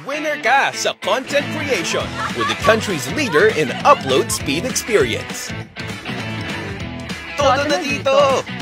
winner ka sa content creation with the country's leader in upload speed experience. Todo na dito!